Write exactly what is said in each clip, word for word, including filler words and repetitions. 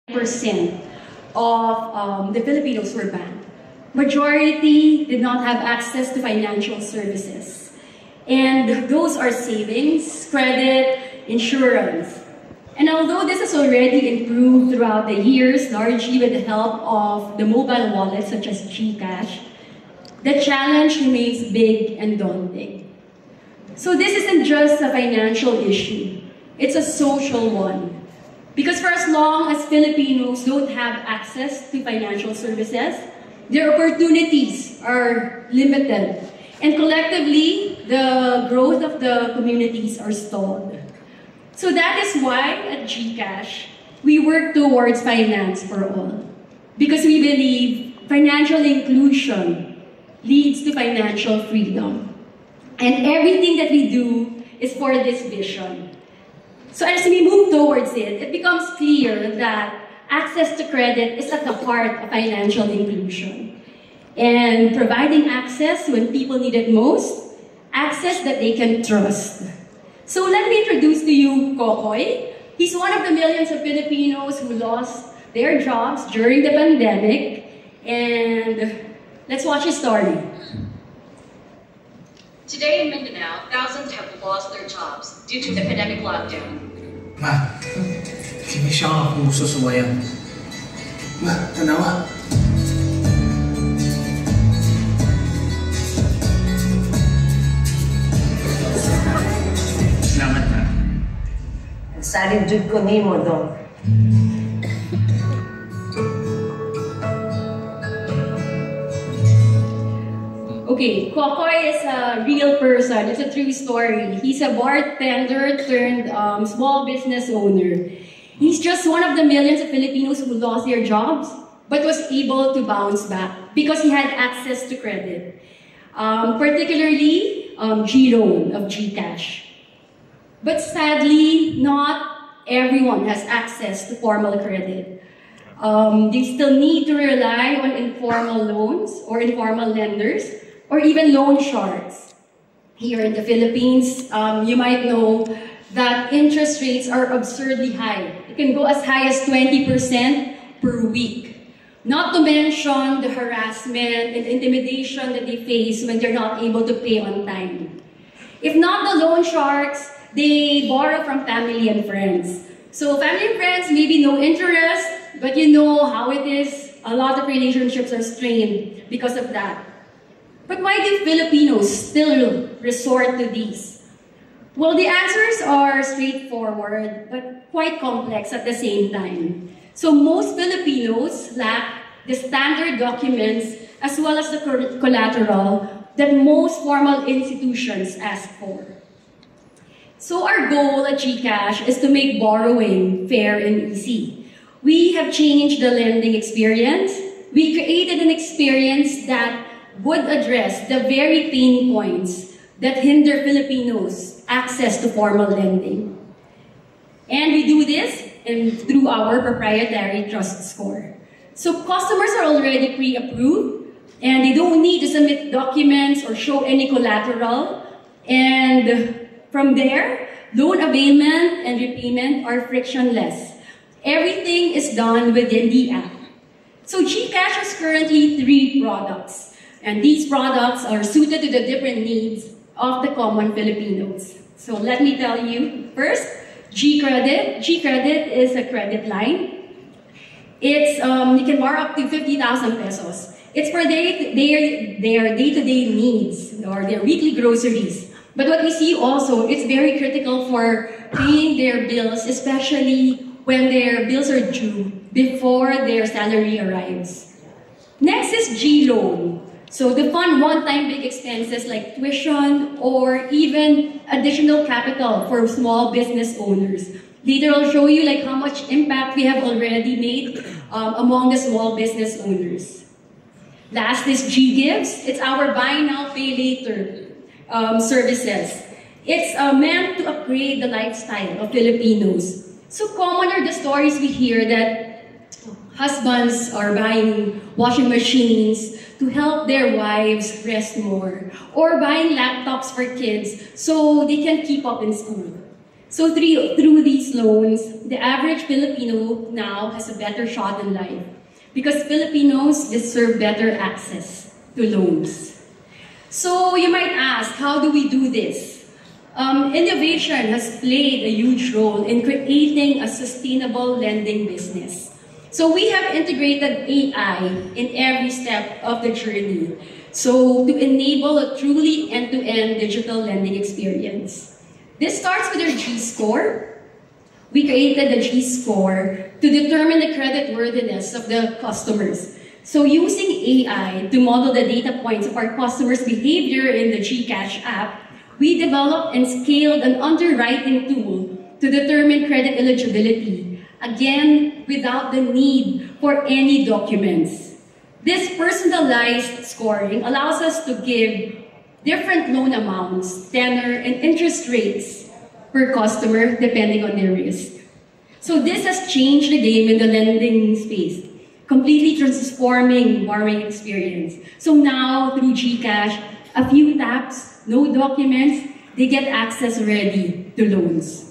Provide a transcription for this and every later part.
percent of um, the Filipinos were banned. Majority did not have access to financial services. And those are savings, credit, insurance. And although this has already improved throughout the years, largely with the help of the mobile wallets such as GCash, the challenge remains big and daunting. So this isn't just a financial issue, it's a social one. Because for as long as Filipinos don't have access to financial services, their opportunities are limited. And collectively, the growth of the communities are stalled. So that is why at GCash, we work towards finance for all. Because we believe financial inclusion leads to financial freedom. And everything that we do is for this vision. So as we move towards it, it becomes clear that access to credit is at the heart of financial inclusion. And providing access when people need it most, access that they can trust. So let me introduce to you Kokoy. He's one of the millions of Filipinos who lost their jobs during the pandemic. And let's watch his story. Today in Mindanao, thousands have lost their jobs due to the pandemic lockdown. Ma, hindi siya ang puso suwayan. Ma, tanawa. Salamat na. Saling jud ko nimo dong. Okay, Kokoy is a real person. It's a true story. He's a bartender turned um, small business owner. He's just one of the millions of Filipinos who lost their jobs, but was able to bounce back because he had access to credit. Um, particularly, um, G-Loan of GCash. But sadly, not everyone has access to formal credit. Um, they still need to rely on informal loans or informal lenders, or even loan sharks. Here in the Philippines, um, you might know that interest rates are absurdly high. It can go as high as twenty percent per week. Not to mention the harassment and intimidation that they face when they're not able to pay on time. If not the loan sharks, they borrow from family and friends. So family and friends, maybe no interest, but you know how it is. A lot of relationships are strained because of that. But why do Filipinos still resort to these? Well, the answers are straightforward, but quite complex at the same time. So most Filipinos lack the standard documents as well as the collateral that most formal institutions ask for. So our goal at GCash is to make borrowing fair and easy. We have changed the lending experience. We created an experience that would address the very pain points that hinder Filipinos' access to formal lending. And we do this and through our proprietary trust score. So customers are already pre-approved and they don't need to submit documents or show any collateral. And from there, loan availment and repayment are frictionless. Everything is done within the app. So GCash has currently three products. And these products are suited to the different needs of the common Filipinos. So let me tell you, first, G-Credit. G-Credit is a credit line. It's, um, you can borrow up to fifty thousand pesos. It's for their, their, their day-to-day needs or their weekly groceries. But what we see also, it's very critical for paying their bills, especially when their bills are due before their salary arrives. Next is G-Loan. So to fund one-time big expenses like tuition or even additional capital for small business owners. Later I'll show you like how much impact we have already made um, among the small business owners. Last is G-Gives. It's our buy now, pay later um, services. It's uh, meant to upgrade the lifestyle of Filipinos. So common are the stories we hear that husbands are buying washing machines to help their wives rest more, or buying laptops for kids so they can keep up in school. So through, through these loans, the average Filipino now has a better shot in life because Filipinos deserve better access to loans. So you might ask, how do we do this? Um, innovation has played a huge role in creating a sustainable lending business. So we have integrated A I in every step of the journey. So to enable a truly end-to-end digital lending experience. This starts with our G-score. We created the G-score to determine the creditworthiness of the customers. So using A I to model the data points of our customers' behavior in the GCash app, we developed and scaled an underwriting tool to determine credit eligibility, again, without the need for any documents. This personalized scoring allows us to give different loan amounts, tenor, and interest rates per customer depending on their risk. So this has changed the game in the lending space, completely transforming borrowing experience. So now, through GCash, a few taps, no documents, they get access already to loans.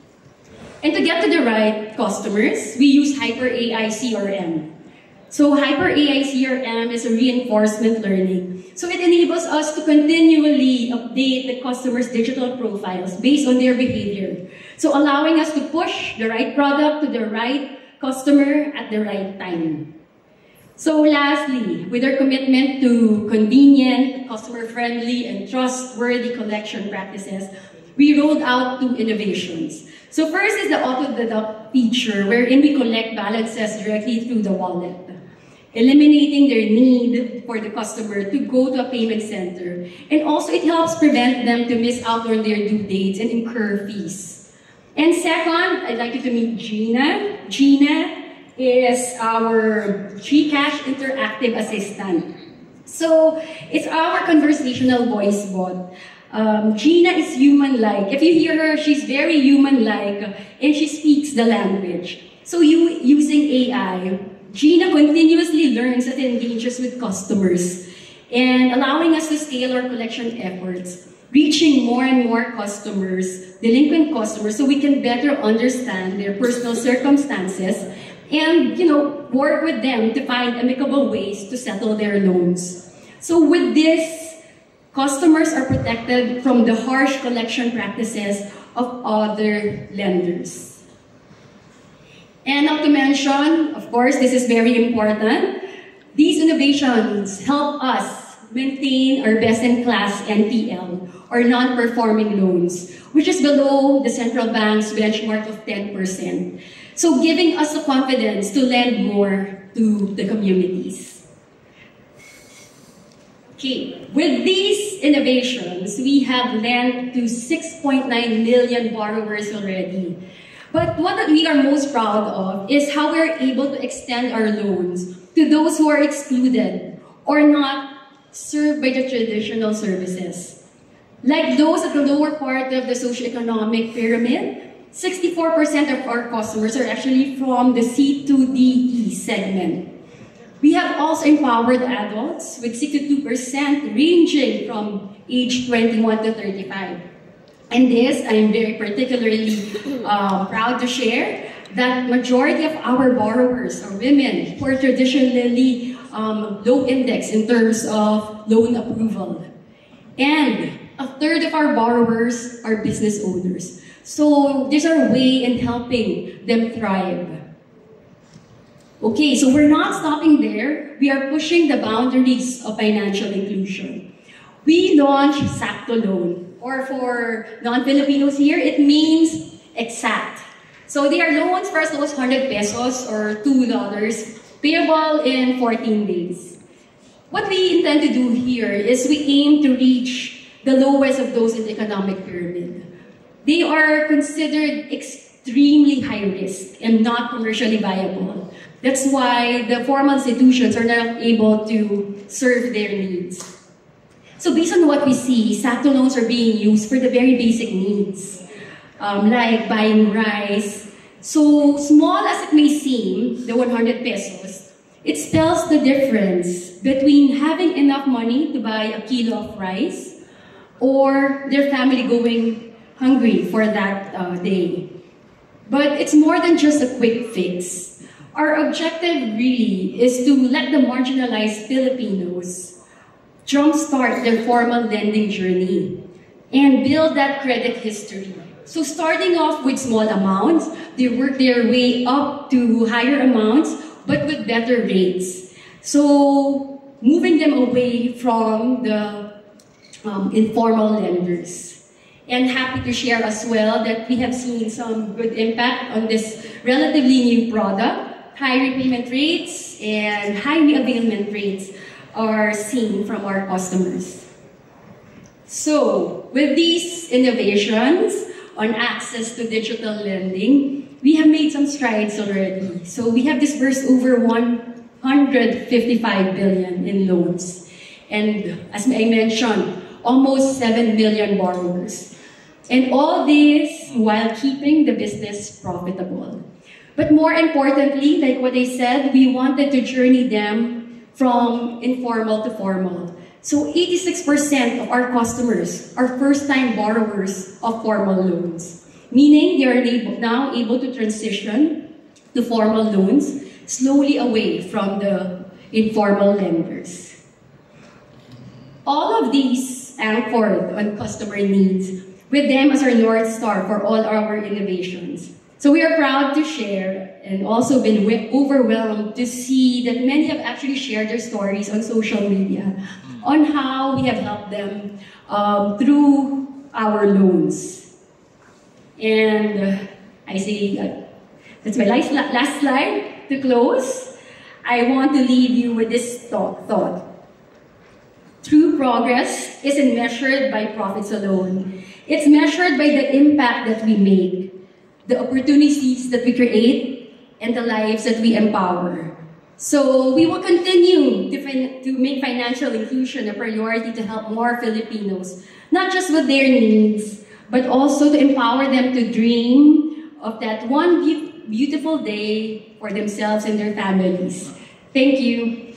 And to get to the right customers, we use Hyper A I C R M. So Hyper A I C R M is a reinforcement learning. So it enables us to continually update the customer's digital profiles based on their behavior. So allowing us to push the right product to the right customer at the right time. So lastly, with our commitment to convenient, customer-friendly, and trustworthy collection practices, we rolled out two innovations. So first is the auto-deduct feature, wherein we collect balances directly through the wallet, eliminating their need for the customer to go to a payment center. And also it helps prevent them to miss out on their due dates and incur fees. And second, I'd like you to meet Gina. Gina is our GCash interactive assistant. So it's our conversational voice bot. Um, Gina is human-like. If you hear her, she's very human-like and she speaks the language. So you using A I, Gina continuously learns and engages with customers and allowing us to scale our collection efforts, reaching more and more customers, delinquent customers, so we can better understand their personal circumstances and, you know, work with them to find amicable ways to settle their loans. So with this, customers are protected from the harsh collection practices of other lenders. And not to mention, of course, this is very important, these innovations help us maintain our best-in-class N P L, or non-performing loans, which is below the central bank's benchmark of ten percent. So giving us the confidence to lend more to the communities. Okay, with these innovations, we have lent to six point nine million borrowers already. But what we are most proud of is how we're able to extend our loans to those who are excluded or not served by the traditional services. Like those at the lower part of the socioeconomic pyramid, sixty-four percent of our customers are actually from the C two D E segment. We have also empowered adults with sixty-two percent ranging from age twenty-one to thirty-five. And this, I'm very particularly uh, proud to share that majority of our borrowers are women who are traditionally um, low index in terms of loan approval. And a third of our borrowers are business owners. So these are a way in helping them thrive. Okay, so we're not stopping there. We are pushing the boundaries of financial inclusion. We launched Sakto Loan, or for non-Filipinos here, it means exact. So they are loans for as low as one hundred pesos or two dollars, payable in fourteen days. What we intend to do here is we aim to reach the lowest of those in the economic pyramid. They are considered extremely high risk and not commercially viable. That's why the formal institutions are not able to serve their needs. So based on what we see, Sakto loans are being used for the very basic needs, um, like buying rice. So small as it may seem, the one hundred pesos, it spells the difference between having enough money to buy a kilo of rice or their family going hungry for that uh, day. But it's more than just a quick fix. Our objective really is to let the marginalized Filipinos jumpstart their formal lending journey and build that credit history. So starting off with small amounts, they work their way up to higher amounts, but with better rates. So moving them away from the um, informal lenders. And happy to share as well that we have seen some good impact on this relatively new product. High repayment rates and high reavailment rates are seen from our customers. So, with these innovations on access to digital lending, we have made some strides already. So, we have disbursed over one hundred fifty-five billion in loans. And as I mentioned, almost seven million borrowers. And all this while keeping the business profitable. But more importantly, like what I said, we wanted to journey them from informal to formal. So eighty-six percent of our customers are first-time borrowers of formal loans, meaning they are able, now able to transition to formal loans slowly away from the informal lenders. All of these anchored on customer needs, with them as our North Star for all our innovations. So we are proud to share and also been overwhelmed to see that many have actually shared their stories on social media on how we have helped them um, through our loans. And uh, I say, uh, that's my last, last slide to close. I want to leave you with this thought. thought. True progress isn't measured by profits alone. It's measured by the impact that we make, the opportunities that we create, and the lives that we empower. So we will continue to, to make financial inclusion a priority to help more Filipinos, not just with their needs, but also to empower them to dream of that one be beautiful day for themselves and their families. Thank you.